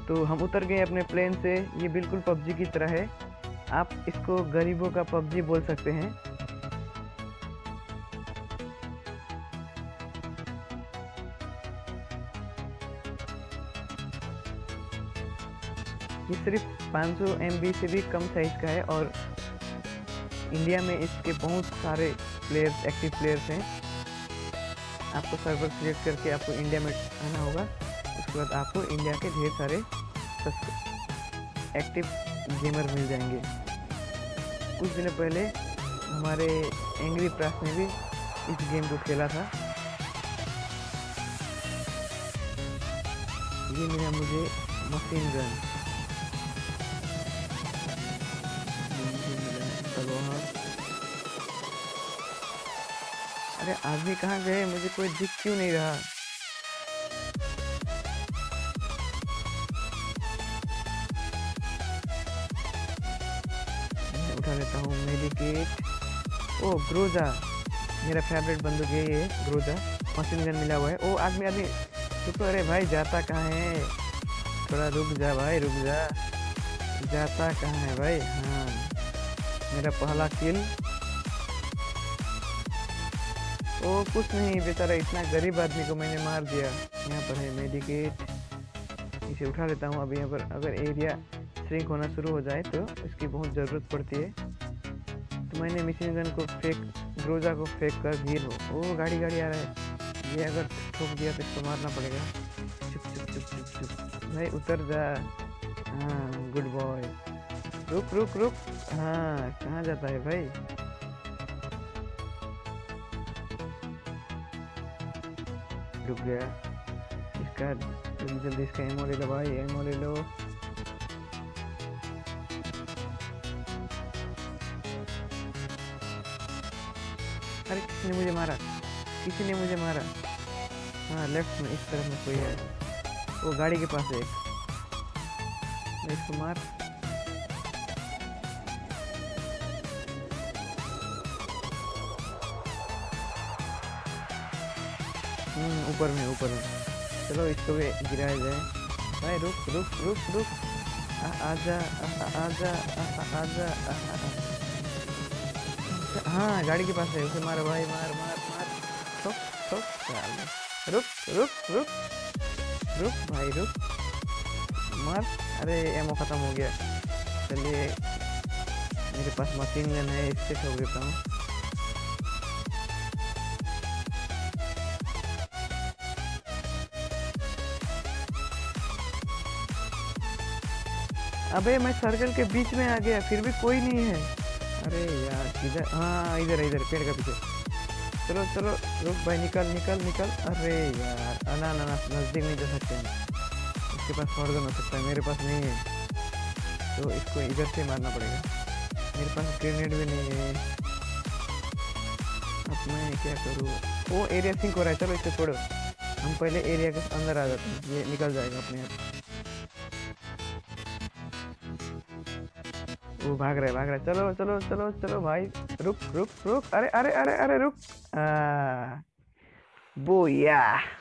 तो हम उतर गए अपने प्लेन से। ये बिल्कुल पबजी की तरह है, आप इसको गरीबों का पबजी बोल सकते हैं। ये सिर्फ 500 MB से भी कम साइज का है और इंडिया में इसके बहुत सारे प्लेयर्स, एक्टिव प्लेयर्स हैं। आपको सर्वर सिलेक्ट करके आपको इंडिया में आना होगा। उसके बाद आपको इंडिया के ढेर सारे एक्टिव गेमर मिल जाएंगे। कुछ दिन पहले हमारे एंग्री प्रास ने भी इस गेम को खेला था। ये मिला मुझे मशीन गन, अरे आदमी कहाँ गए, मुझे कोई दिख क्यों नहीं रहा। मैं उठा लेता हूँ मेडिकेट। ओ ग्रोजा, मेरा फेवरेट बंदूक है ये ग्रोजा। मशीन गन मिला हुआ है। ओ आदमी रुको, अरे भाई जाता कहाँ है, थोड़ा रुक जा भाई, रुक जा, जाता कहाँ है भाई। हाँ मेरा पहला किल। ओ कुछ नहीं, बेचारा इतना गरीब आदमी को मैंने मार दिया। यहाँ पर है मेडिकेट, इसे उठा लेता हूँ। अभी यहाँ पर अगर एरिया श्रिंक होना शुरू हो जाए तो इसकी बहुत ज़रूरत पड़ती है। तो मैंने मशीन गन को ग्रोजा को फेंक कर गिर हो। ओ गाड़ी आ रहा है, ये अगर ठोक दिया तो इसको मारना पड़ेगा। चुप चुप चुप चुप चुप भाई, उतर जा। हाँ गुड बॉय, रुक रुक रुक। हाँ कहाँ जाता है भाई। रुक गया। इसका जल्दी इसका एमओ ले लो भाई, एमओ ले लो। अरे किसी ने मुझे मारा, किसी ने मुझे मारा। हाँ लेफ्ट में, इस तरफ में कोई है। वो गाड़ी के पास है, मैं इसको मार। ऊपर में चलो इसको भी गिराया जाए। भाई रुक रुक रुक रुक, आजा आजा आजा। हाँ गाड़ी के पास है, उसे मारो भाई, मार मार मार, ठोक ठोक। रुक रुक रुक रुक भाई रुक, मार। अरे एमओ खत्म हो गया। चलिए मेरे पास मशीन गन है, इससे ठोक देता हूँ। अबे मैं सर्कल के बीच में आ गया, फिर भी कोई नहीं है। अरे यार किधर, हाँ इधर इधर पेड़ का पीछे। चलो चलो रुक भाई, निकल निकल निकल। अरे यार ना ना ना, नज़दीक नहीं जा सकते हैं। इसके पास शॉटगन हो सकता है, मेरे पास नहीं है, तो इसको इधर से मारना पड़ेगा। मेरे पास ग्रेनेड भी नहीं है, अब मैं क्या करूँ। वो एरिया सिंक हो रहा है, चलो इसको छोड़ो, हम पहले एरिया के अंदर आ जाते हैं, ये निकल जाएगा अपने आप। वो भाग रहा है। चलो चलो चलो चलो भाई, रुक रुक रुक। अरे अरे अरे अरे रुक। बोया।